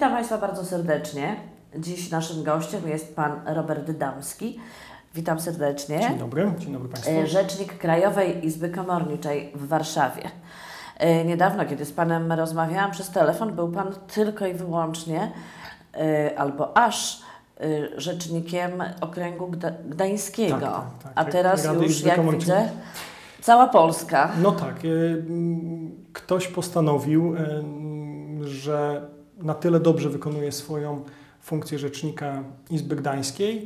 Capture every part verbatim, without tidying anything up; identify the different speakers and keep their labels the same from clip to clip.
Speaker 1: Witam Państwa bardzo serdecznie. Dziś naszym gościem jest Pan Robert Damski. Witam serdecznie.
Speaker 2: Dzień dobry, dzień dobry Państwu.
Speaker 1: Rzecznik Krajowej Izby Komorniczej w Warszawie. Niedawno, kiedy z Panem rozmawiałam przez telefon, był Pan tylko i wyłącznie, albo aż rzecznikiem okręgu Gda Gdańskiego. Tak, tak, tak. A teraz Rady już, Izby jak widzę, cała Polska.
Speaker 2: No tak. Ktoś postanowił, że na tyle dobrze wykonuje swoją funkcję rzecznika Izby Gdańskiej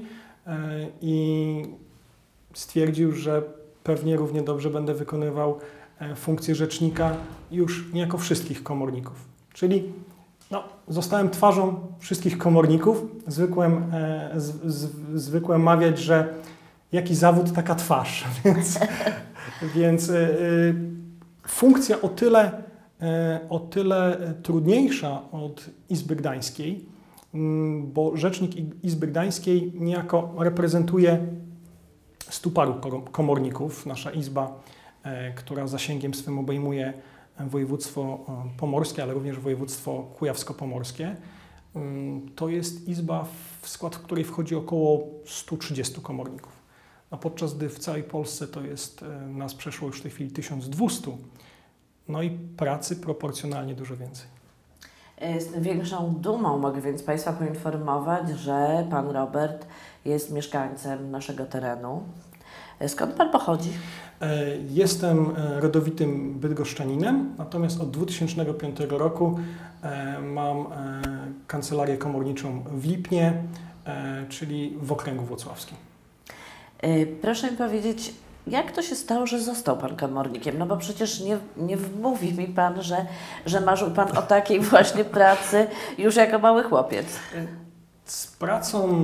Speaker 2: i stwierdził, że pewnie równie dobrze będę wykonywał funkcję rzecznika już niejako wszystkich komorników. Czyli no, zostałem twarzą wszystkich komorników. Zwykłem, z, z, zwykłem mawiać, że jaki zawód, taka twarz. Więc, więc y, funkcja o tyle, y, o tyle trudniejsza od Izby Gdańskiej, y, bo rzecznik Izby Gdańskiej niejako reprezentuje stu paru komorników. Nasza izba, y, która zasięgiem swym obejmuje województwo pomorskie, ale również województwo kujawsko-pomorskie. To jest izba, w skład której wchodzi około stu trzydziestu komorników. A podczas gdy w całej Polsce to jest, nas przeszło już w tej chwili tysiąc dwieście, no i pracy proporcjonalnie dużo więcej.
Speaker 1: Z tym większą dumą mogę więc Państwa poinformować, że Pan Robert jest mieszkańcem naszego terenu. Skąd Pan pochodzi?
Speaker 2: Jestem rodowitym bydgoszczaninem, natomiast od dwa tysiące piątego roku mam kancelarię komorniczą w Lipnie, czyli w okręgu włocławskim.
Speaker 1: Proszę mi powiedzieć, jak to się stało, że został Pan komornikiem? No bo przecież nie, nie wmówi mi Pan, że, że marzył Pan o takiej właśnie pracy już jako mały chłopiec.
Speaker 2: Z pracą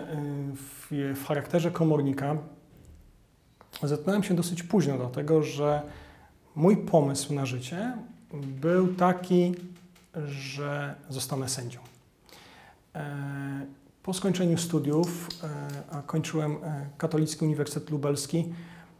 Speaker 2: w, w charakterze komornika zetknąłem się dosyć późno, dlatego że mój pomysł na życie był taki, że zostanę sędzią. Po skończeniu studiów, a kończyłem Katolicki Uniwersytet Lubelski,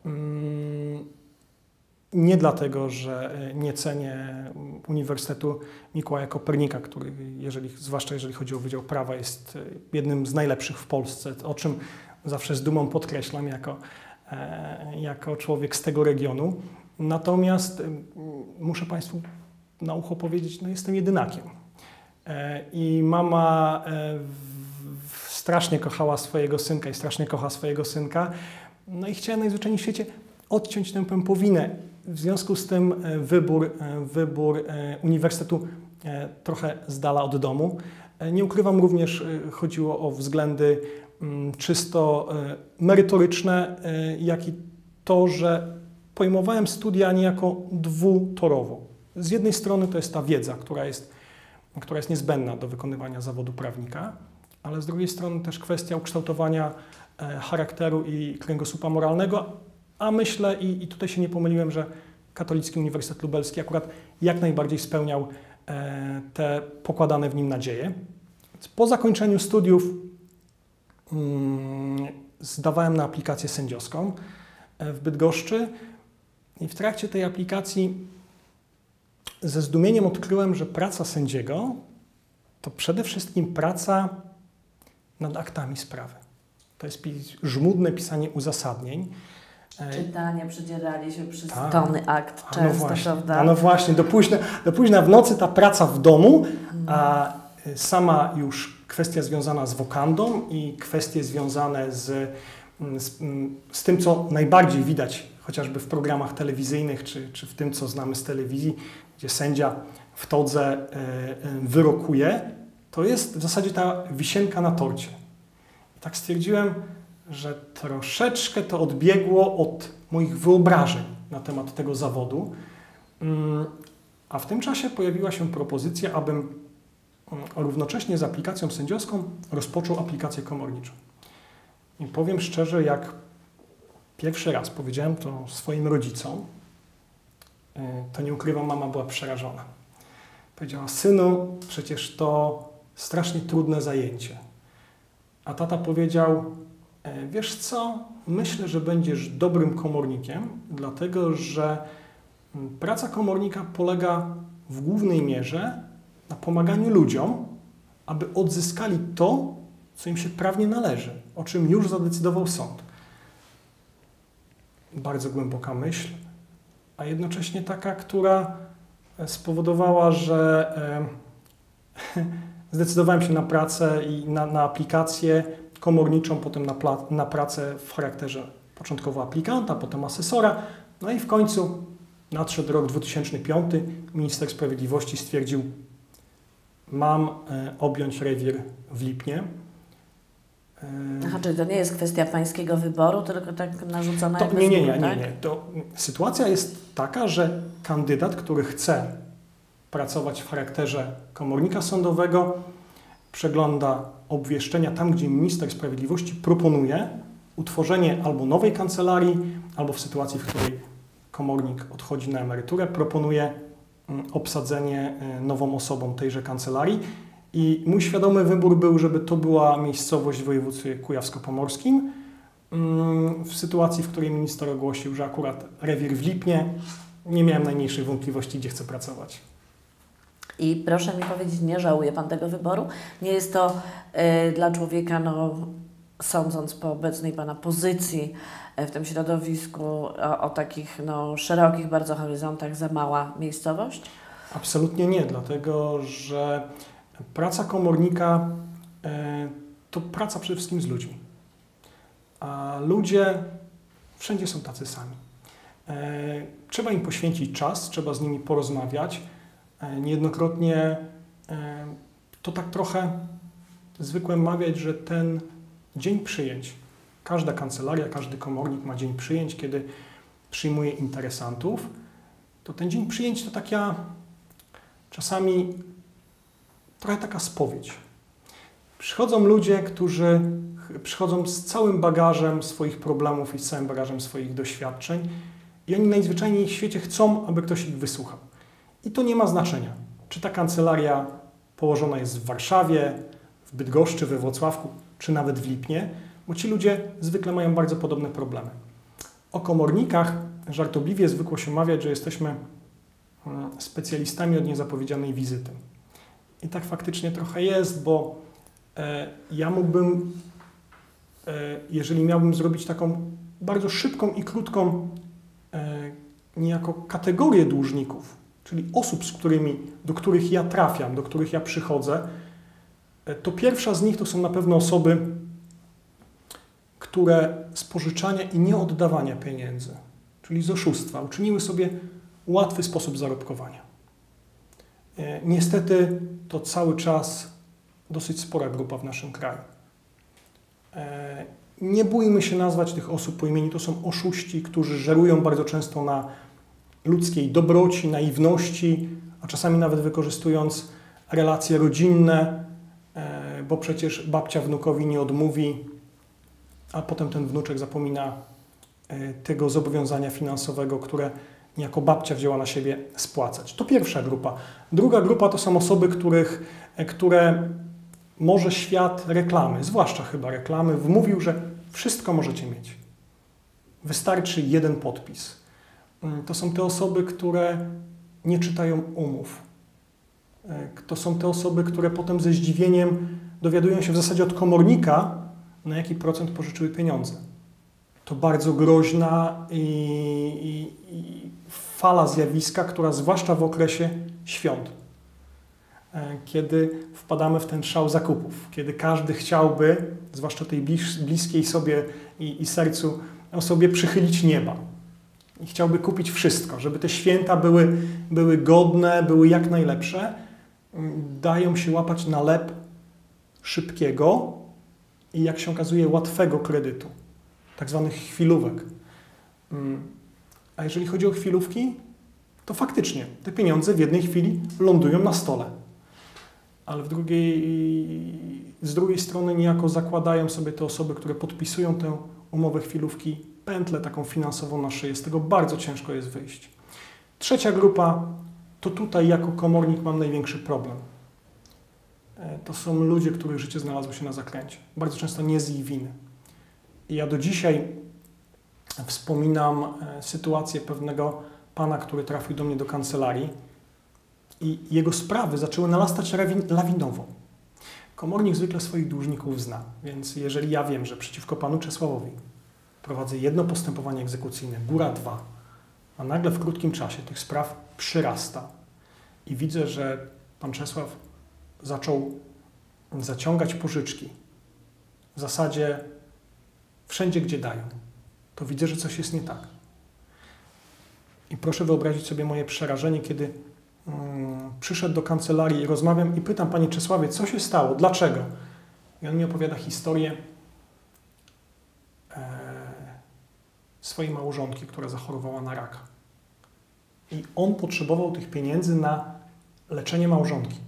Speaker 2: nie dlatego, że nie cenię Uniwersytetu Mikołaja Kopernika, który, jeżeli, zwłaszcza jeżeli chodzi o Wydział Prawa, jest jednym z najlepszych w Polsce, o czym zawsze z dumą podkreślam jako jako człowiek z tego regionu. Natomiast muszę Państwu na ucho powiedzieć, no jestem jedynakiem. I mama strasznie kochała swojego synka i strasznie kocha swojego synka. No i chciała najzwyczajniej w świecie odciąć tę pępowinę. W związku z tym wybór, wybór uniwersytetu trochę z dala od domu. Nie ukrywam, również chodziło o względy czysto merytoryczne, jak i to, że pojmowałem studia niejako dwutorowo. Z jednej strony to jest ta wiedza, która jest, która jest niezbędna do wykonywania zawodu prawnika, ale z drugiej strony też kwestia ukształtowania charakteru i kręgosłupa moralnego, a myślę, i, i tutaj się nie pomyliłem, że Katolicki Uniwersytet Lubelski akurat jak najbardziej spełniał te pokładane w nim nadzieje. Po zakończeniu studiów zdawałem na aplikację sędziowską w Bydgoszczy i w trakcie tej aplikacji ze zdumieniem odkryłem, że praca sędziego to przede wszystkim praca nad aktami sprawy. To jest żmudne pisanie uzasadnień.
Speaker 1: Czytanie, przedzieranie się przez Ta. tony akt często,
Speaker 2: no właśnie,
Speaker 1: prawda?
Speaker 2: No właśnie, do późna, do późna w nocy ta praca w domu, a sama już kwestia związana z wokandą i kwestie związane z, z, z tym, co najbardziej widać chociażby w programach telewizyjnych, czy, czy w tym, co znamy z telewizji, gdzie sędzia w todze wyrokuje, to jest w zasadzie ta wisienka na torcie. I tak stwierdziłem, że troszeczkę to odbiegło od moich wyobrażeń na temat tego zawodu, a w tym czasie pojawiła się propozycja, abym równocześnie z aplikacją sędziowską rozpoczął aplikację komorniczą. I powiem szczerze, jak pierwszy raz powiedziałem to swoim rodzicom, to nie ukrywam, mama była przerażona. Powiedziała: synu, przecież to strasznie trudne zajęcie. A tata powiedział: wiesz co, myślę, że będziesz dobrym komornikiem, dlatego że praca komornika polega w głównej mierze na pomaganiu ludziom aby odzyskali to, co im się prawnie należy, o czym już zadecydował sąd. Bardzo głęboka myśl, a jednocześnie taka, która spowodowała, że e, zdecydowałem się na pracę i na, na aplikację komorniczą, potem na, na pracę w charakterze początkowo aplikanta, potem asesora, no i w końcu nadszedł rok dwa tysiące piąty, minister sprawiedliwości stwierdził, mam e, objąć rewir w Lipnie. E,
Speaker 1: Aha, czyli to nie jest kwestia pańskiego wyboru, tylko tak narzucona
Speaker 2: to,
Speaker 1: jakby
Speaker 2: nie, nie,
Speaker 1: z
Speaker 2: nie,
Speaker 1: góry,
Speaker 2: nie,
Speaker 1: tak?
Speaker 2: nie. To sytuacja jest taka, że kandydat, który chce pracować w charakterze komornika sądowego, przegląda obwieszczenia tam, gdzie minister sprawiedliwości proponuje utworzenie albo nowej kancelarii, albo w sytuacji, w której komornik odchodzi na emeryturę, proponuje obsadzenie nową osobą tejże kancelarii. I mój świadomy wybór był, żeby to była miejscowość w województwie kujawsko-pomorskim. W sytuacji, w której minister ogłosił, że akurat rewir w Lipnie, nie miałem najmniejszych wątpliwości, gdzie chcę pracować.
Speaker 1: I proszę mi powiedzieć, nie żałuje Pan tego wyboru? Nie jest to y, dla człowieka, no, sądząc po obecnej Pana pozycji w tym środowisku, o, o takich no, szerokich bardzo horyzontach, za mała miejscowość?
Speaker 2: Absolutnie nie, dlatego że praca komornika y, to praca przede wszystkim z ludźmi. A ludzie wszędzie są tacy sami. Y, trzeba im poświęcić czas, trzeba z nimi porozmawiać. Niejednokrotnie to tak trochę zwykłem mawiać, że ten dzień przyjęć, każda kancelaria, każdy komornik ma dzień przyjęć, kiedy przyjmuje interesantów, to ten dzień przyjęć to taka czasami trochę taka spowiedź. Przychodzą ludzie, którzy przychodzą z całym bagażem swoich problemów i z całym bagażem swoich doświadczeń i oni najzwyczajniej w świecie chcą, aby ktoś ich wysłuchał. I to nie ma znaczenia, czy ta kancelaria położona jest w Warszawie, w Bydgoszczy, we Włocławku, czy nawet w Lipnie, bo ci ludzie zwykle mają bardzo podobne problemy. O komornikach żartobliwie zwykło się mawiać, że jesteśmy specjalistami od niezapowiedzianej wizyty. I tak faktycznie trochę jest, bo e, ja mógłbym, e, jeżeli miałbym zrobić taką bardzo szybką i krótką e, niejako kategorię dłużników, czyli osób, z którymi, do których ja trafiam, do których ja przychodzę, to pierwsza z nich to są na pewno osoby, które z pożyczania i nieoddawania pieniędzy, czyli z oszustwa, uczyniły sobie łatwy sposób zarobkowania. Niestety to cały czas dosyć spora grupa w naszym kraju. Nie bójmy się nazwać tych osób po imieniu, to są oszuści, którzy żerują bardzo często na ludzkiej dobroci, naiwności, a czasami nawet wykorzystując relacje rodzinne, bo przecież babcia wnukowi nie odmówi, a potem ten wnuczek zapomina tego zobowiązania finansowego, które niejako babcia wzięła na siebie spłacać. To pierwsza grupa. Druga grupa to są osoby, których, które może świat reklamy, zwłaszcza chyba reklamy, wmówił, że wszystko możecie mieć. Wystarczy jeden podpis. To są te osoby, które nie czytają umów. To są te osoby, które potem ze zdziwieniem dowiadują się w zasadzie od komornika, na jaki procent pożyczyły pieniądze. To bardzo groźna i, i, i fala zjawiska, która zwłaszcza w okresie świąt, kiedy wpadamy w ten szał zakupów, kiedy każdy chciałby, zwłaszcza tej blis, bliskiej sobie i, i sercu osobie, przychylić nieba. I chciałby kupić wszystko, żeby te święta były, były godne, były jak najlepsze, dają się łapać na lep szybkiego i, jak się okazuje, łatwego kredytu, tak zwanych chwilówek. A jeżeli chodzi o chwilówki, to faktycznie te pieniądze w jednej chwili lądują na stole, ale w drugiej, z drugiej strony niejako zakładają sobie te osoby, które podpisują tę umowę chwilówki, pętlę taką finansową na szyję. Z tego bardzo ciężko jest wyjść. Trzecia grupa, to tutaj jako komornik mam największy problem. To są ludzie, których życie znalazło się na zakręcie. Bardzo często nie z ich winy. I ja do dzisiaj wspominam sytuację pewnego pana, który trafił do mnie do kancelarii i jego sprawy zaczęły narastać lawinowo. Komornik zwykle swoich dłużników zna, więc jeżeli ja wiem, że przeciwko panu Czesławowi prowadzę jedno postępowanie egzekucyjne, góra dwa, a nagle w krótkim czasie tych spraw przyrasta i widzę, że pan Czesław zaczął zaciągać pożyczki w zasadzie wszędzie, gdzie dają, to widzę, że coś jest nie tak. I proszę wyobrazić sobie moje przerażenie, kiedy um, przyszedł do kancelarii i rozmawiam i pytam, panie Czesławie, co się stało, dlaczego? I on mi opowiada historię e, swojej małżonki, która zachorowała na raka. I on potrzebował tych pieniędzy na leczenie małżonki.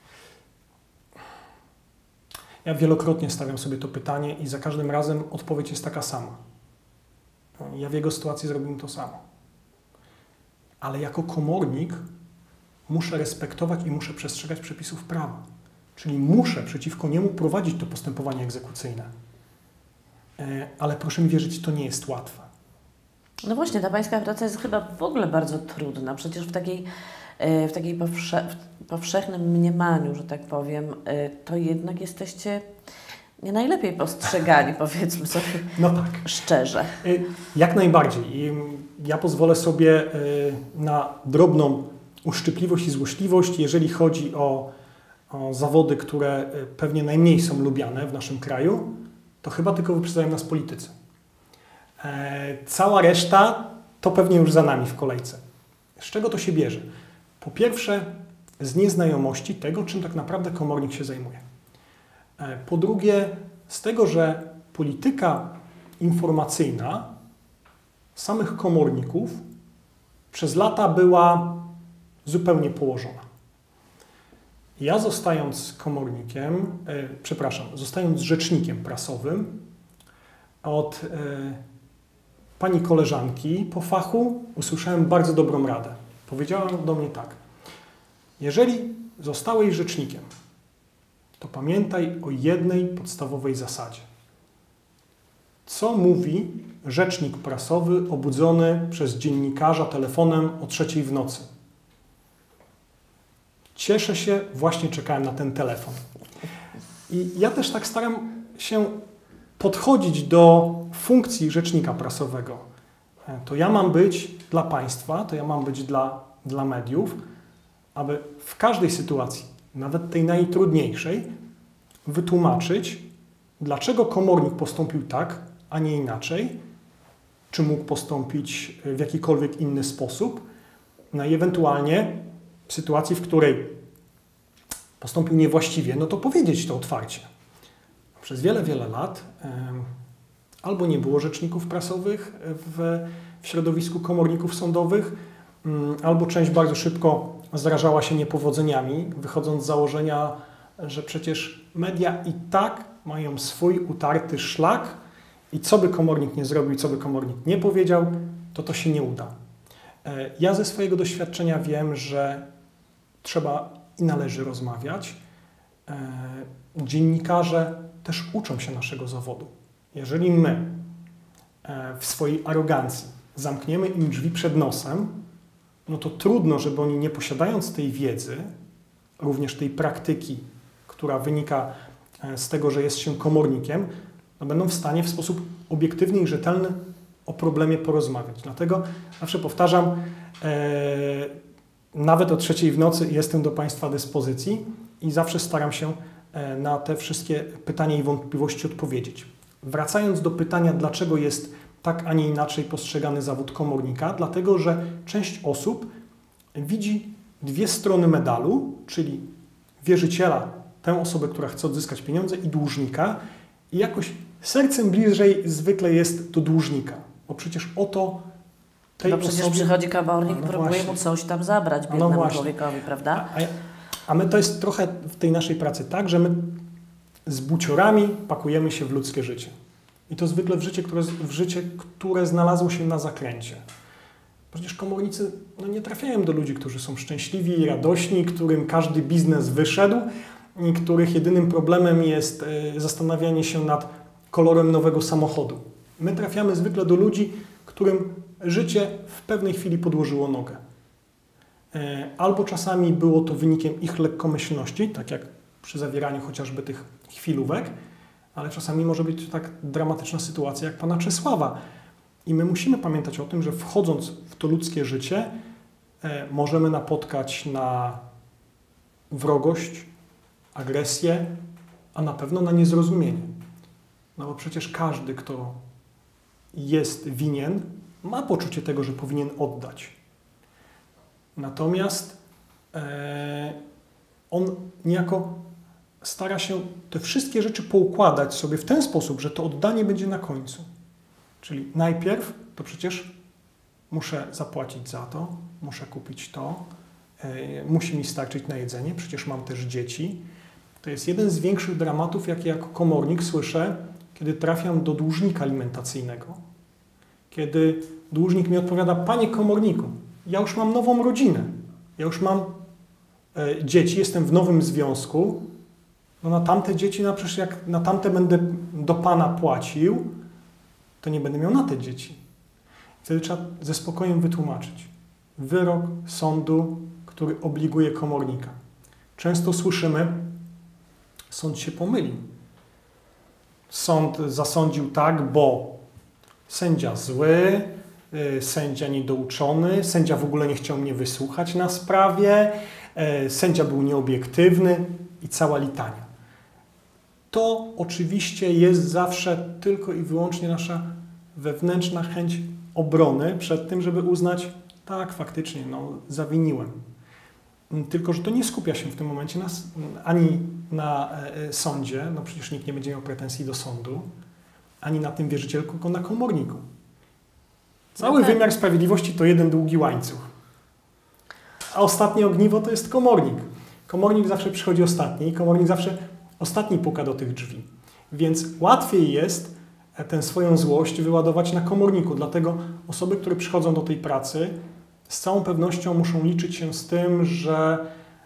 Speaker 2: Ja wielokrotnie stawiam sobie to pytanie i za każdym razem odpowiedź jest taka sama. Ja w jego sytuacji zrobiłem to samo. Ale jako komornik muszę respektować i muszę przestrzegać przepisów prawa. Czyli muszę przeciwko niemu prowadzić to postępowanie egzekucyjne. Ale proszę mi wierzyć, to nie jest łatwe.
Speaker 1: No właśnie, ta pańska praca jest chyba w ogóle bardzo trudna. Przecież w takiej, w takiej powsze w powszechnym mniemaniu, że tak powiem, to jednak jesteście nie najlepiej postrzegani, powiedzmy sobie
Speaker 2: no tak.
Speaker 1: szczerze.
Speaker 2: Jak najbardziej. Ja pozwolę sobie na drobną uszczypliwość i złośliwość, jeżeli chodzi o, o zawody, które pewnie najmniej są lubiane w naszym kraju, to chyba tylko wyprzedzają nas politycy. E, cała reszta to pewnie już za nami w kolejce. Z czego to się bierze? Po pierwsze, z nieznajomości tego, czym tak naprawdę komornik się zajmuje. E, po drugie, z tego, że polityka informacyjna samych komorników przez lata była zupełnie położona. Ja zostając komornikiem, e, przepraszam, zostając rzecznikiem prasowym, od e, pani koleżanki po fachu usłyszałem bardzo dobrą radę. Powiedziała do mnie tak: jeżeli zostałeś rzecznikiem, to pamiętaj o jednej podstawowej zasadzie. Co mówi rzecznik prasowy obudzony przez dziennikarza telefonem o trzeciej w nocy? Cieszę się, właśnie czekałem na ten telefon. I ja też tak staram się podchodzić do funkcji rzecznika prasowego. To ja mam być dla państwa, to ja mam być dla, dla mediów, aby w każdej sytuacji, nawet tej najtrudniejszej, wytłumaczyć, dlaczego komornik postąpił tak, a nie inaczej, czy mógł postąpić w jakikolwiek inny sposób, no i ewentualnie w sytuacji, w której postąpił niewłaściwie, no to powiedzieć to otwarcie. Przez wiele, wiele lat albo nie było rzeczników prasowych w, w środowisku komorników sądowych, albo część bardzo szybko zrażała się niepowodzeniami, wychodząc z założenia, że przecież media i tak mają swój utarty szlak i co by komornik nie zrobił, co by komornik nie powiedział, to to się nie uda. Ja ze swojego doświadczenia wiem, że trzeba i należy rozmawiać. Dziennikarze też uczą się naszego zawodu. Jeżeli my w swojej arogancji zamkniemy im drzwi przed nosem, no to trudno, żeby oni nie posiadając tej wiedzy, również tej praktyki, która wynika z tego, że jest się komornikiem, no będą w stanie w sposób obiektywny i rzetelny o problemie porozmawiać. Dlatego zawsze powtarzam, e, nawet o trzeciej w nocy jestem do Państwa dyspozycji i zawsze staram się e, na te wszystkie pytania i wątpliwości odpowiedzieć. Wracając do pytania, dlaczego jest tak, a nie inaczej postrzegany zawód komornika, dlatego, że część osób widzi dwie strony medalu, czyli wierzyciela, tę osobę, która chce odzyskać pieniądze, i dłużnika, i jakoś sercem bliżej zwykle jest do dłużnika, bo przecież o to tej
Speaker 1: Bo przecież
Speaker 2: osobie...
Speaker 1: przychodzi komornik,
Speaker 2: no
Speaker 1: próbuje
Speaker 2: właśnie.
Speaker 1: mu coś tam zabrać
Speaker 2: No
Speaker 1: biednemu
Speaker 2: właśnie.
Speaker 1: człowiekowi, prawda?
Speaker 2: A, a my to jest trochę w tej naszej pracy tak, że my z buciorami pakujemy się w ludzkie życie. I to zwykle w życie, które, w życie, które znalazło się na zakręcie. Przecież komornicy no, nie trafiają do ludzi, którzy są szczęśliwi i radośni, którym każdy biznes wyszedł i których jedynym problemem jest y, zastanawianie się nad kolorem nowego samochodu. My trafiamy zwykle do ludzi, którym życie w pewnej chwili podłożyło nogę. Y, albo czasami było to wynikiem ich lekkomyślności, tak jak w przy zawieraniu chociażby tych chwilówek, ale czasami może być tak dramatyczna sytuacja jak pana Czesława. I my musimy pamiętać o tym, że wchodząc w to ludzkie życie, e, możemy napotkać na wrogość, agresję, a na pewno na niezrozumienie. No bo przecież każdy, kto jest winien, ma poczucie tego, że powinien oddać. Natomiast e, on niejako stara się te wszystkie rzeczy poukładać sobie w ten sposób, że to oddanie będzie na końcu. Czyli najpierw to przecież muszę zapłacić za to, muszę kupić to, e, musi mi starczyć na jedzenie, przecież mam też dzieci. To jest jeden z większych dramatów, jakie jako komornik słyszę, kiedy trafiam do dłużnika alimentacyjnego. Kiedy dłużnik mi odpowiada: panie komorniku, ja już mam nową rodzinę, ja już mam e, dzieci, jestem w nowym związku, no na tamte dzieci, no przecież jak na tamte będę do pana płacił, to nie będę miał na te dzieci. Wtedy trzeba ze spokojem wytłumaczyć wyrok sądu, który obliguje komornika. Często słyszymy: sąd się pomylił. Sąd zasądził tak, bo sędzia zły, yy, sędzia niedouczony, sędzia w ogóle nie chciał mnie wysłuchać na sprawie, yy, sędzia był nieobiektywny i cała litania. To oczywiście jest zawsze tylko i wyłącznie nasza wewnętrzna chęć obrony przed tym, żeby uznać: tak, faktycznie, no, zawiniłem. Tylko że to nie skupia się w tym momencie na, ani na e, sądzie, no przecież nikt nie będzie miał pretensji do sądu, ani na tym wierzycielku, tylko na komorniku. Cały
Speaker 1: no tak.
Speaker 2: wymiar sprawiedliwości to jeden długi łańcuch. A ostatnie ogniwo to jest komornik. Komornik zawsze przychodzi ostatni i komornik zawsze ostatni puka do tych drzwi. Więc łatwiej jest tę swoją złość wyładować na komorniku. Dlatego osoby, które przychodzą do tej pracy, z całą pewnością muszą liczyć się z tym, że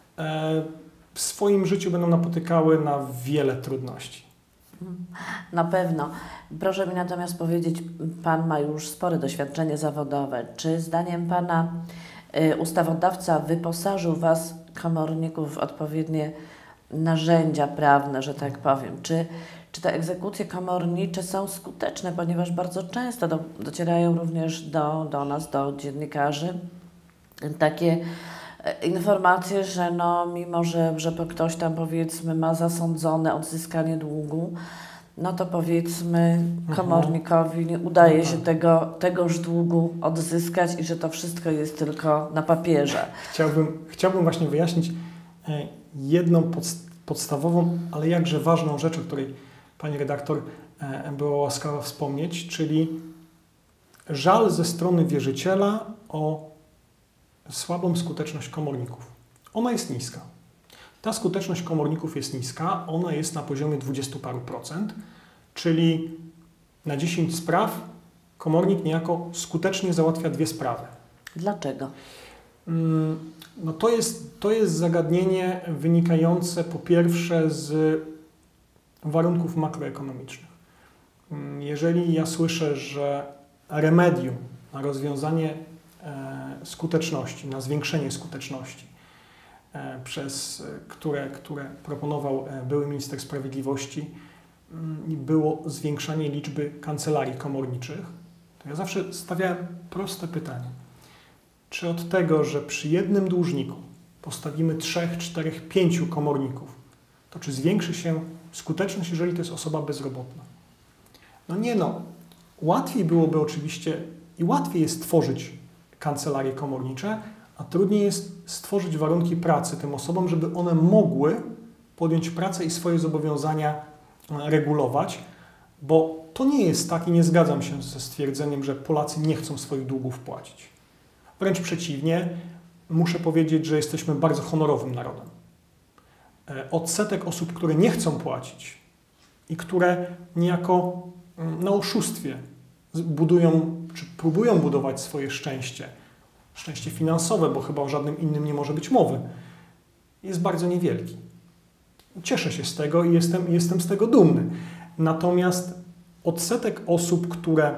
Speaker 2: w swoim życiu będą napotykały na wiele trudności.
Speaker 1: Na pewno. Proszę mi natomiast powiedzieć, pan ma już spore doświadczenie zawodowe. Czy zdaniem pana y, ustawodawca wyposażył was, komorników, w odpowiednie narzędzia prawne, że tak powiem? Czy, czy te egzekucje komornicze są skuteczne, ponieważ bardzo często do, docierają również do, do nas, do dziennikarzy, takie informacje, że no, mimo, że, że ktoś tam, powiedzmy, ma zasądzone odzyskanie długu, no to powiedzmy komornikowi nie udaje się tego, tegoż długu odzyskać i że to wszystko jest tylko na papierze.
Speaker 2: Chciałbym, chciałbym właśnie wyjaśnić jedną podst podstawową, ale jakże ważną rzecz, o której pani redaktor była łaskawa wspomnieć, czyli żal ze strony wierzyciela o słabą skuteczność komorników. Ona jest niska. Ta skuteczność komorników jest niska, ona jest na poziomie dwudziestu paru procent, czyli na dziesięć spraw komornik niejako skutecznie załatwia dwie sprawy.
Speaker 1: Dlaczego?
Speaker 2: No to jest, to jest zagadnienie wynikające po pierwsze z warunków makroekonomicznych. Jeżeli ja słyszę, że remedium na rozwiązanie skuteczności, na zwiększenie skuteczności, przez które, które proponował były minister sprawiedliwości, było zwiększanie liczby kancelarii komorniczych, to ja zawsze stawiałem proste pytanie. Czy od tego, że przy jednym dłużniku postawimy trzech, czterech, pięciu komorników, to czy zwiększy się skuteczność, jeżeli to jest osoba bezrobotna? No nie no. Łatwiej byłoby oczywiście i łatwiej jest tworzyć kancelarie komornicze, a trudniej jest stworzyć warunki pracy tym osobom, żeby one mogły podjąć pracę i swoje zobowiązania regulować, bo to nie jest tak i nie zgadzam się ze stwierdzeniem, że Polacy nie chcą swoich długów płacić. Wręcz przeciwnie, muszę powiedzieć, że jesteśmy bardzo honorowym narodem. Odsetek osób, które nie chcą płacić i które niejako na oszustwie budują, czy próbują budować swoje szczęście, szczęście finansowe, bo chyba o żadnym innym nie może być mowy, jest bardzo niewielki. Cieszę się z tego i jestem, jestem z tego dumny. Natomiast odsetek osób, które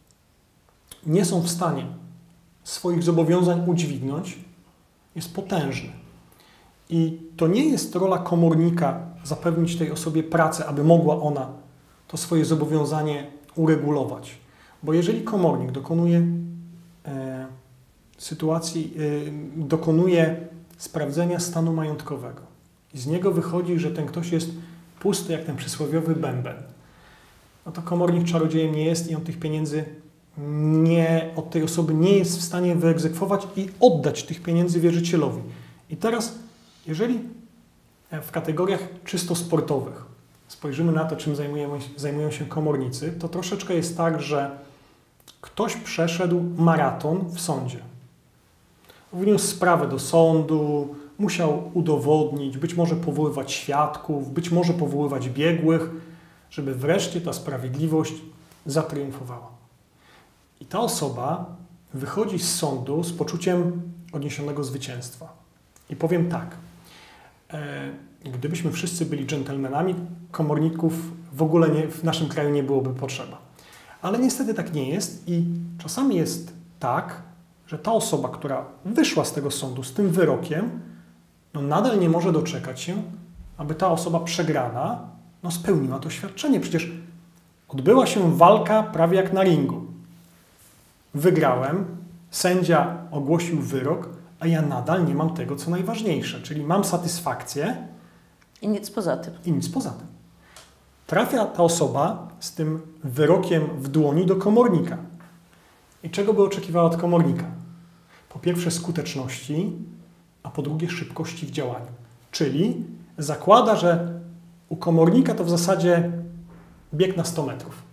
Speaker 2: nie są w stanie swoich zobowiązań udźwignąć, jest potężny. I to nie jest rola komornika zapewnić tej osobie pracę, aby mogła ona to swoje zobowiązanie uregulować. Bo jeżeli komornik dokonuje e, sytuacji, e, dokonuje sprawdzenia stanu majątkowego i z niego wychodzi, że ten ktoś jest pusty jak ten przysłowiowy bęben, no to komornik czarodziejem nie jest i on tych pieniędzy nie, od tej osoby nie jest w stanie wyegzekwować i oddać tych pieniędzy wierzycielowi. I teraz, jeżeli w kategoriach czysto sportowych spojrzymy na to, czym zajmują, zajmują się komornicy, to troszeczkę jest tak, że ktoś przeszedł maraton w sądzie. Wniósł sprawę do sądu, musiał udowodnić, być może powoływać świadków, być może powoływać biegłych, żeby wreszcie ta sprawiedliwość zatriumfowała. I ta osoba wychodzi z sądu z poczuciem odniesionego zwycięstwa. I powiem tak, e, gdybyśmy wszyscy byli dżentelmenami, komorników w ogóle nie, w naszym kraju nie byłoby potrzeba. Ale niestety tak nie jest i czasami jest tak, że ta osoba, która wyszła z tego sądu z tym wyrokiem, no nadal nie może doczekać się, aby ta osoba przegrana no spełniła to świadczenie. Przecież odbyła się walka prawie jak na ringu. Wygrałem, sędzia ogłosił wyrok, a ja nadal nie mam tego, co najważniejsze, czyli mam satysfakcję
Speaker 1: i nic poza tym.
Speaker 2: I nic poza tym. Trafia ta osoba z tym wyrokiem w dłoni do komornika. I czego by oczekiwała od komornika? Po pierwsze skuteczności, a po drugie szybkości w działaniu. Czyli zakłada, że u komornika to w zasadzie bieg na sto metrów.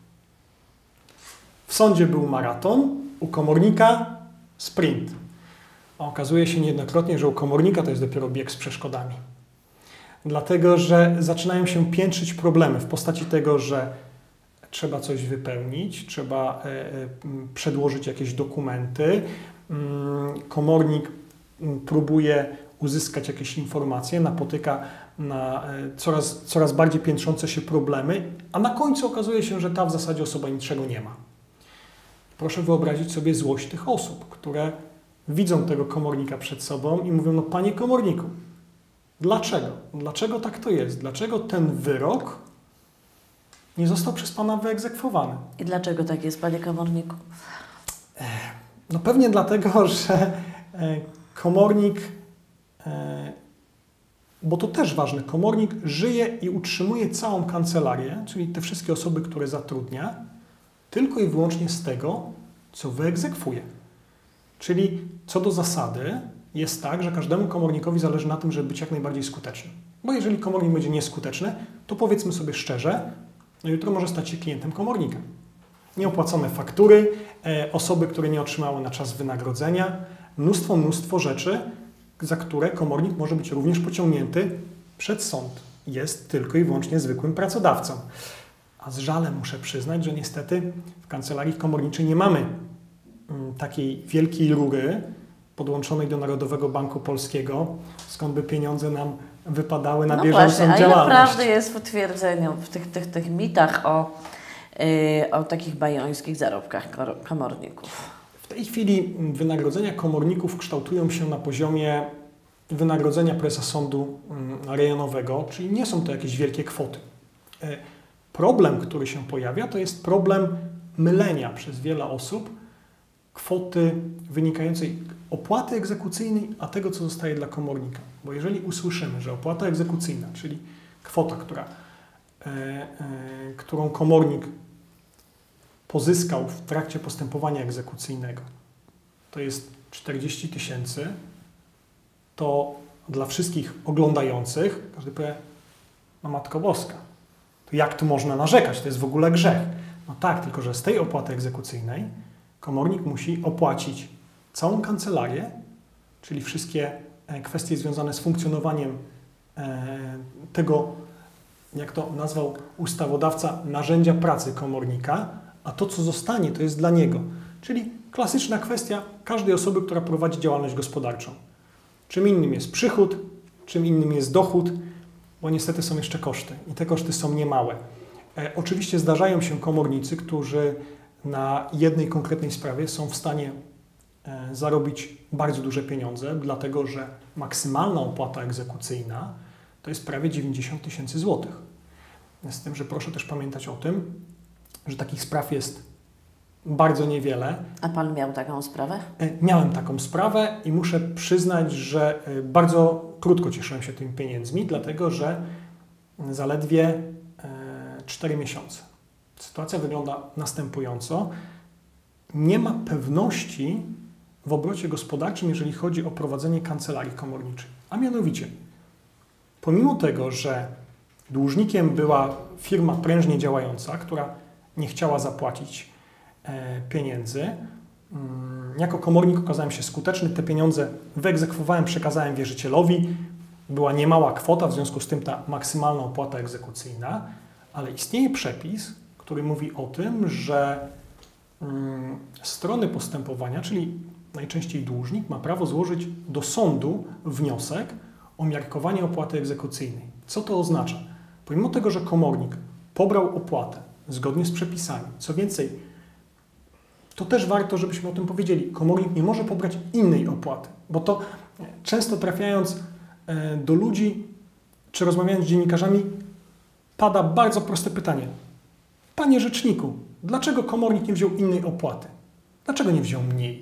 Speaker 2: W sądzie był maraton, u komornika sprint. A okazuje się niejednokrotnie, że u komornika to jest dopiero bieg z przeszkodami. Dlatego, że zaczynają się piętrzyć problemy w postaci tego, że trzeba coś wypełnić, trzeba e, e, przedłożyć jakieś dokumenty, komornik próbuje uzyskać jakieś informacje, napotyka na coraz, coraz bardziej piętrzące się problemy, a na końcu okazuje się, że ta w zasadzie osoba niczego nie ma. Proszę wyobrazić sobie złość tych osób, które widzą tego komornika przed sobą i mówią, no panie komorniku, dlaczego? Dlaczego tak to jest? Dlaczego ten wyrok nie został przez pana wyegzekwowany?
Speaker 1: I dlaczego tak jest, panie komorniku?
Speaker 2: No pewnie dlatego, że komornik, bo to też ważne, komornik żyje i utrzymuje całą kancelarię, czyli te wszystkie osoby, które zatrudnia, tylko i wyłącznie z tego, co wyegzekwuje. Czyli co do zasady jest tak, że każdemu komornikowi zależy na tym, żeby być jak najbardziej skutecznym. Bo jeżeli komornik będzie nieskuteczny, to powiedzmy sobie szczerze, no jutro może stać się klientem komornika. Nieopłacone faktury, e, osoby, które nie otrzymały na czas wynagrodzenia, mnóstwo, mnóstwo rzeczy, za które komornik może być również pociągnięty przed sąd. Jest tylko i wyłącznie zwykłym pracodawcą. A z żalem muszę przyznać, że niestety w kancelarii komorniczej nie mamy mm, takiej wielkiej rury podłączonej do Narodowego Banku Polskiego, skąd by pieniądze nam wypadały na
Speaker 1: no
Speaker 2: bieżącą
Speaker 1: właśnie, a
Speaker 2: działalność.
Speaker 1: ile prawdy jest w twierdzeniu, w tych, tych, tych mitach o, yy, o takich bajońskich zarobkach komorników?
Speaker 2: W tej chwili wynagrodzenia komorników kształtują się na poziomie wynagrodzenia prezesa sądu rejonowego, czyli nie są to jakieś wielkie kwoty. Problem, który się pojawia, to jest problem mylenia przez wiele osób kwoty wynikającej opłaty egzekucyjnej, a tego, co zostaje dla komornika. Bo jeżeli usłyszymy, że opłata egzekucyjna, czyli kwota, która, e, e, którą komornik pozyskał w trakcie postępowania egzekucyjnego, to jest czterdzieści tysięcy, to dla wszystkich oglądających każdy powie, no Matko Boska, to jak tu można narzekać? To jest w ogóle grzech. No tak, tylko że z tej opłaty egzekucyjnej komornik musi opłacić całą kancelarię, czyli wszystkie kwestie związane z funkcjonowaniem tego, jak to nazwał ustawodawca, narzędzia pracy komornika, a to, co zostanie, to jest dla niego. Czyli klasyczna kwestia każdej osoby, która prowadzi działalność gospodarczą. Czym innym jest przychód, czym innym jest dochód, bo niestety są jeszcze koszty i te koszty są niemałe. E, oczywiście zdarzają się komornicy, którzy na jednej konkretnej sprawie są w stanie e, zarobić bardzo duże pieniądze, dlatego że maksymalna opłata egzekucyjna to to jest prawie dziewięćdziesiąt tysięcy złotych. Z tym, że proszę też pamiętać o tym, że takich spraw jest bardzo niewiele.
Speaker 1: A pan miał taką sprawę?
Speaker 2: Miałem taką sprawę i muszę przyznać, że bardzo krótko cieszyłem się tymi pieniędzmi, dlatego że zaledwie cztery miesiące. Sytuacja wygląda następująco. Nie ma pewności w obrocie gospodarczym, jeżeli chodzi o prowadzenie kancelarii komorniczej. A mianowicie, pomimo tego, że dłużnikiem była firma prężnie działająca, która nie chciała zapłacić e, pieniędzy, mm, jako komornik okazałem się skuteczny, te pieniądze wyegzekwowałem, przekazałem wierzycielowi, była niemała kwota, w związku z tym ta maksymalna opłata egzekucyjna, ale istnieje przepis, który mówi o tym, że mm, strony postępowania, czyli najczęściej dłużnik, ma prawo złożyć do sądu wniosek o miarkowanie opłaty egzekucyjnej. Co to oznacza? Pomimo tego, że komornik pobrał opłatę zgodnie z przepisami, co więcej, to też warto, żebyśmy o tym powiedzieli, komornik nie może pobrać innej opłaty, bo to często trafiając do ludzi, czy rozmawiając z dziennikarzami, pada bardzo proste pytanie. Panie rzeczniku, dlaczego komornik nie wziął innej opłaty? Dlaczego nie wziął mniej?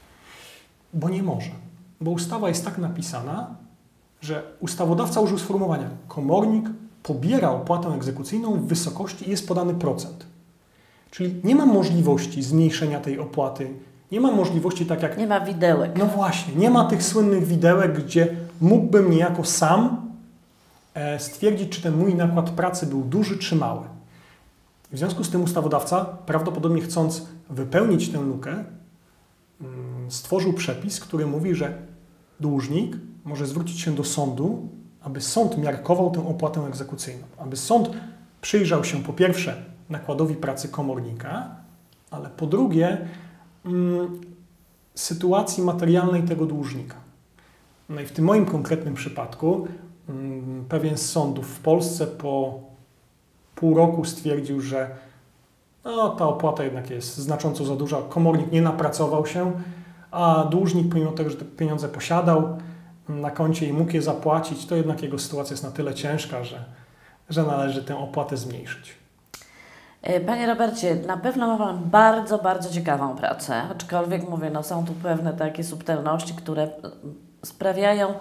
Speaker 2: Bo nie może. Bo ustawa jest tak napisana, że ustawodawca użył sformułowania komornik pobiera opłatę egzekucyjną w wysokości i jest podany procent. Czyli nie ma możliwości zmniejszenia tej opłaty, nie ma możliwości tak jak...
Speaker 1: Nie ma widełek.
Speaker 2: No właśnie, nie ma tych słynnych widełek, gdzie mógłbym niejako sam e, stwierdzić, czy ten mój nakład pracy był duży czy mały. W związku z tym ustawodawca, prawdopodobnie chcąc wypełnić tę lukę, stworzył przepis, który mówi, że dłużnik może zwrócić się do sądu, aby sąd miarkował tę opłatę egzekucyjną. Aby sąd przyjrzał się po pierwsze nakładowi pracy komornika, ale po drugie mm, sytuacji materialnej tego dłużnika. No i w tym moim konkretnym przypadku mm, pewien z sądów w Polsce po pół roku stwierdził, że no, ta opłata jednak jest znacząco za duża, komornik nie napracował się, a dłużnik, pomimo tego, że te pieniądze posiadał na koncie i mógł je zapłacić, to jednak jego sytuacja jest na tyle ciężka, że, że należy tę opłatę zmniejszyć.
Speaker 1: Panie Robercie, na pewno ma Pan bardzo, bardzo ciekawą pracę, aczkolwiek mówię, no są tu pewne takie subtelności, które sprawiają,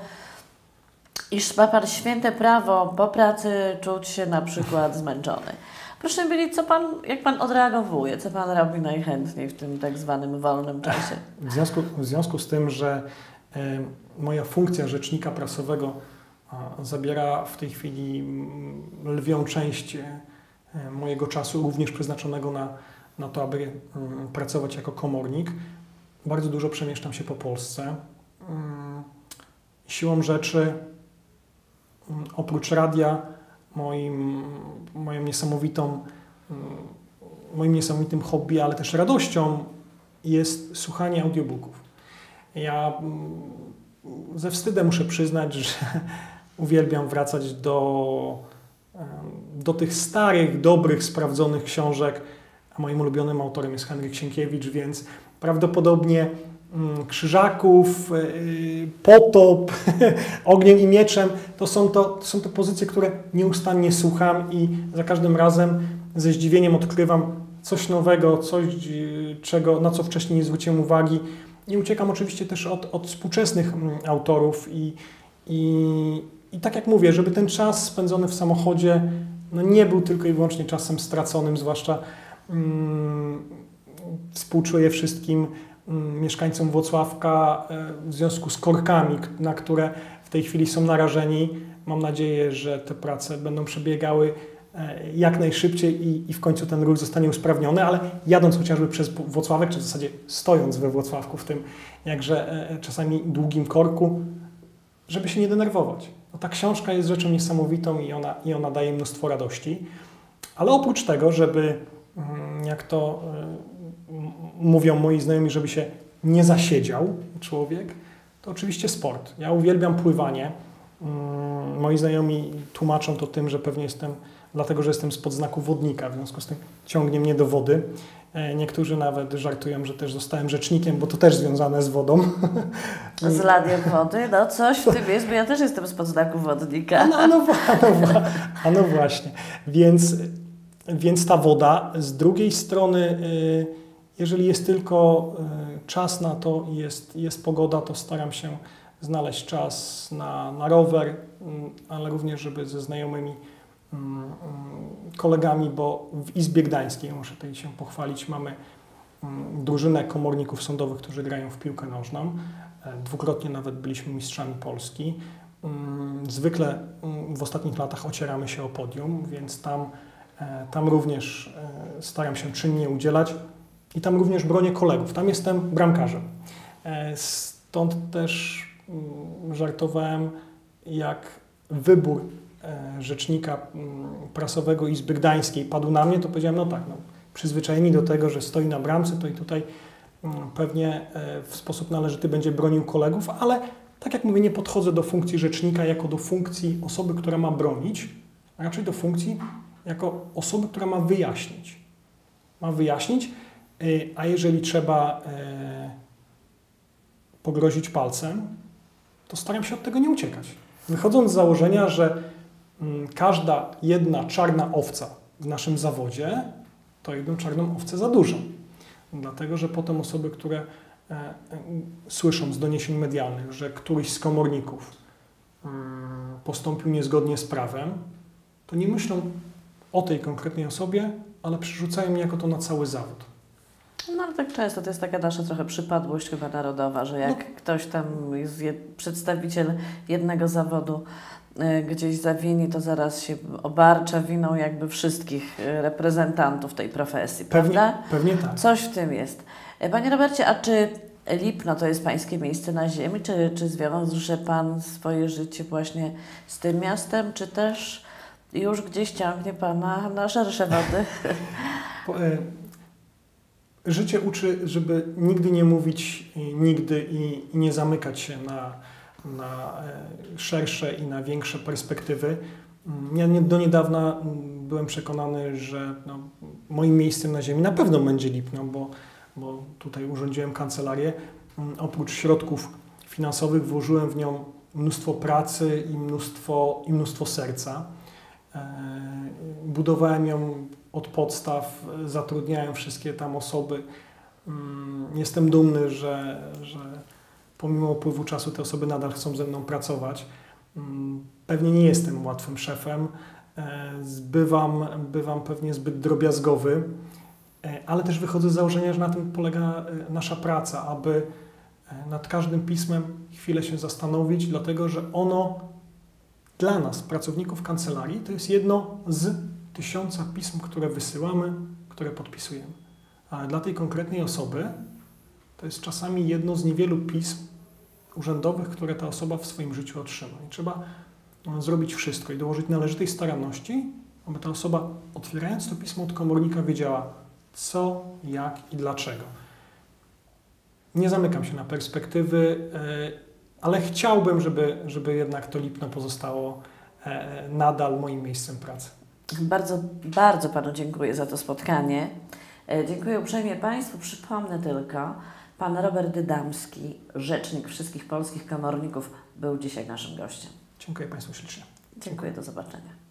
Speaker 1: iż ma Pan święte prawo po pracy czuć się na przykład zmęczony. Proszę mi powiedzieć, co Pan, jak Pan odreagowuje, co Pan robi najchętniej w tym tak zwanym wolnym czasie?
Speaker 2: W związku, w związku z tym, że e, moja funkcja rzecznika prasowego a, zabiera w tej chwili m, lwią część e, mojego czasu, również przeznaczonego na, na to, aby m, pracować jako komornik, bardzo dużo przemieszczam się po Polsce. M, siłą rzeczy, m, oprócz radia, moim, moją niesamowitą, moim niesamowitym hobby, ale też radością jest słuchanie audiobooków. Ja ze wstydem muszę przyznać, że uwielbiam wracać do, do tych starych, dobrych, sprawdzonych książek. A moim ulubionym autorem jest Henryk Sienkiewicz, więc prawdopodobnie Krzyżaków, Potop, Ogniem i Mieczem, to są to, to są to pozycje, które nieustannie słucham i za każdym razem ze zdziwieniem odkrywam coś nowego, coś, czego, na co wcześniej nie zwróciłem uwagi. I uciekam oczywiście też od, od współczesnych autorów i, i, i tak jak mówię, żeby ten czas spędzony w samochodzie no nie był tylko i wyłącznie czasem straconym, zwłaszcza mm, współczuję wszystkim mieszkańcom Włocławka w związku z korkami, na które w tej chwili są narażeni. Mam nadzieję, że te prace będą przebiegały jak najszybciej i, i w końcu ten ruch zostanie usprawniony, ale jadąc chociażby przez Włocławek, czy w zasadzie stojąc we Włocławku w tym jakże czasami długim korku, żeby się nie denerwować. No, ta książka jest rzeczą niesamowitą i ona, i ona daje mnóstwo radości, ale oprócz tego, żeby jak to mówią moi znajomi, żeby się nie zasiedział człowiek, to oczywiście sport. Ja uwielbiam pływanie. Moi znajomi tłumaczą to tym, że pewnie jestem, dlatego że jestem spod znaku wodnika, w związku z tym ciągnie mnie do wody. Niektórzy nawet żartują, że też zostałem rzecznikiem, bo to też związane z wodą.
Speaker 1: Z ladiem wody? No coś w tym jest, bo ja też jestem spod znaku wodnika.
Speaker 2: A no, a no, a no, a no właśnie. Więc, więc ta woda. Z drugiej strony, jeżeli jest tylko czas na to, jest, jest pogoda, to staram się znaleźć czas na, na rower, ale również, żeby ze znajomymi kolegami, bo w Izbie Gdańskiej, muszę tutaj się pochwalić, mamy drużynę komorników sądowych, którzy grają w piłkę nożną. Dwukrotnie nawet byliśmy mistrzami Polski. Zwykle w ostatnich latach ocieramy się o podium, więc tam, tam również staram się czynnie udzielać i tam również bronię kolegów. Tam jestem bramkarzem. Stąd też żartowałem, jak wybór rzecznika prasowego Izby Gdańskiej padł na mnie, to powiedziałem, no tak, no, przyzwyczajeni do tego, że stoi na bramce, to i tutaj pewnie w sposób należyty będzie bronił kolegów, ale tak jak mówię, nie podchodzę do funkcji rzecznika jako do funkcji osoby, która ma bronić, a raczej do funkcji jako osoby, która ma wyjaśnić. Ma wyjaśnić, a jeżeli trzeba pogrozić palcem, to staram się od tego nie uciekać. Wychodząc z założenia, że każda jedna czarna owca w naszym zawodzie to jedną czarną owcę za dużo. Dlatego, że potem osoby, które e, e, słyszą z doniesień medialnych, że któryś z komorników mm, postąpił niezgodnie z prawem, to nie myślą o tej konkretnej osobie, ale przerzucają jako to na cały zawód.
Speaker 1: No ale tak często, to jest taka nasza trochę przypadłość chyba narodowa, że jak no. ktoś tam jest jed, przedstawiciel jednego zawodu y, gdzieś zawini, to zaraz się obarcza winą jakby wszystkich y, reprezentantów tej profesji,
Speaker 2: pewnie,
Speaker 1: prawda?
Speaker 2: Pewnie tak.
Speaker 1: Coś w tym jest. Panie Robercie, a czy Lipno to jest Pańskie miejsce na ziemi, czy, czy zwiąże Pan swoje życie właśnie z tym miastem, czy też już gdzieś ciągnie Pana na szersze wody?
Speaker 2: Po, y Życie uczy, żeby nigdy nie mówić nigdy i, i nie zamykać się na, na szersze i na większe perspektywy. Ja nie, do niedawna byłem przekonany, że no, moim miejscem na ziemi na pewno będzie Lipno, bo, bo tutaj urządziłem kancelarię. Oprócz środków finansowych włożyłem w nią mnóstwo pracy i mnóstwo, i mnóstwo serca. Budowałem ją od podstaw, zatrudniałem wszystkie tam osoby. Jestem dumny, że, że pomimo upływu czasu te osoby nadal chcą ze mną pracować. Pewnie nie jestem łatwym szefem, bywam, bywam pewnie zbyt drobiazgowy, ale też wychodzę z założenia, że na tym polega nasza praca, aby nad każdym pismem chwilę się zastanowić, dlatego że ono dla nas, pracowników kancelarii, to jest jedno z tysiąca pism, które wysyłamy, które podpisujemy. Ale dla tej konkretnej osoby to jest czasami jedno z niewielu pism urzędowych, które ta osoba w swoim życiu otrzyma. I trzeba zrobić wszystko i dołożyć należytej staranności, aby ta osoba, otwierając to pismo od komornika, wiedziała co, jak i dlaczego. Nie zamykam się na perspektywy, ale chciałbym, żeby, żeby jednak to Lipno pozostało nadal moim miejscem pracy.
Speaker 1: Bardzo, bardzo Panu dziękuję za to spotkanie. Dziękuję uprzejmie Państwu. Przypomnę tylko, Pan Robert Dydamski, rzecznik wszystkich polskich komorników, był dzisiaj naszym gościem.
Speaker 2: Dziękuję Państwu ślicznie.
Speaker 1: Dziękuję, do zobaczenia.